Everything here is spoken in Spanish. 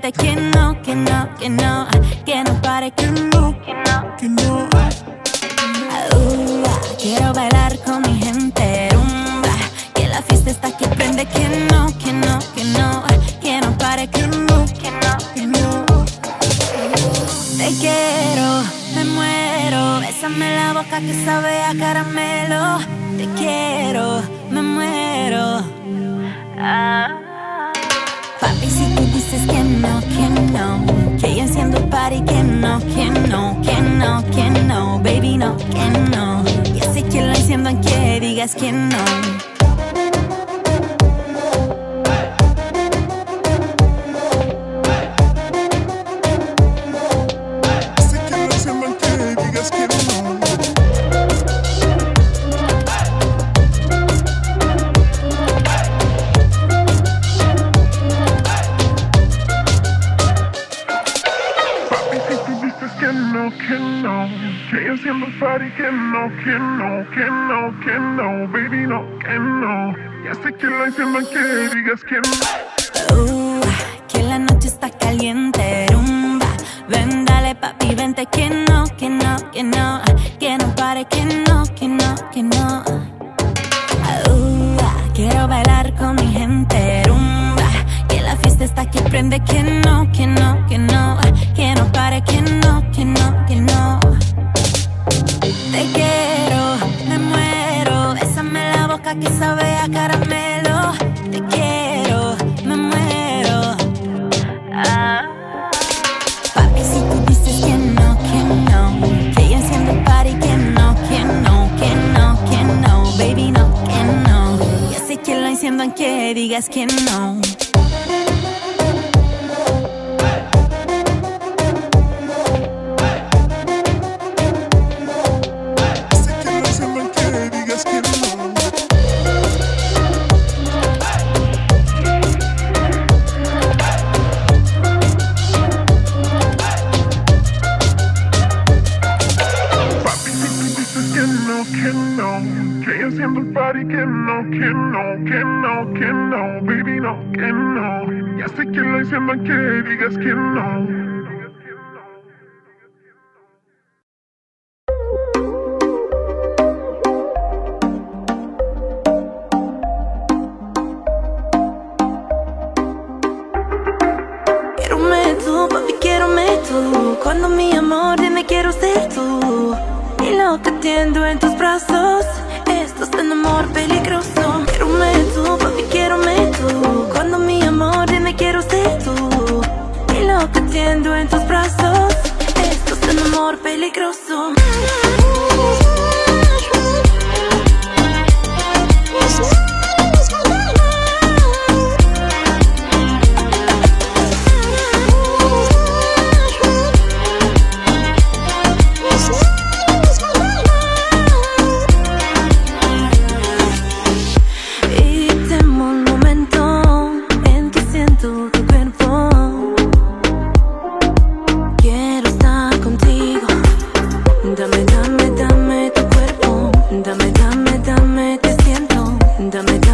vente, que no, que no, que no, que no pare, que no, que no, que no. Quiero bailar con mi gente, rumba, que la fiesta está que prende, que no, que no, que no, que no pare, que no, que no, que no. Te quiero, me muero, bésame la boca que sabe a caramelo. Te quiero, me muero. Papi, si tú dices que no, que yo enciendo el party, que no, que no, que no, que no, baby, no, que no. Ya sé que lo enciendo aunque digas que no. Que yo enciendo el party, que no, que no, que no, que no, baby, no, que no. Ya sé que lo enciendo aunque digas que no. Que la noche está caliente, rumba. Ven, dale, papi, vente, que no, que no, que no, que no pare, que no, que no, que no. Quiero bailar con mi gente, rumba, que la fiesta está que prende, que no, que no, que no, que no pare, que no, que no, que no. Te quiero, me muero, bésame la boca que sabe a caramelo. Te quiero, me muero. Papi, si tú dices que no, que yo enciendo el party, que no, que no, que no, que no, baby, no, que no. Ya sé que lo enciendo aunque digas que no. Que yo enciendo el party, que no, que no, que no, que no, baby, no, que no. Ya sé que lo enciendo aunque digas que no. Cuando mi amor dime quiero ser tú. Y lo que tiendo en tus brazos, esto es un amor peligroso. Quierome tú, papi, quierome tú. Cuando mi amor dime quiero ser tú. Y lo que tiendo en tus brazos, esto es un amor peligroso. Dame, te siento. Dame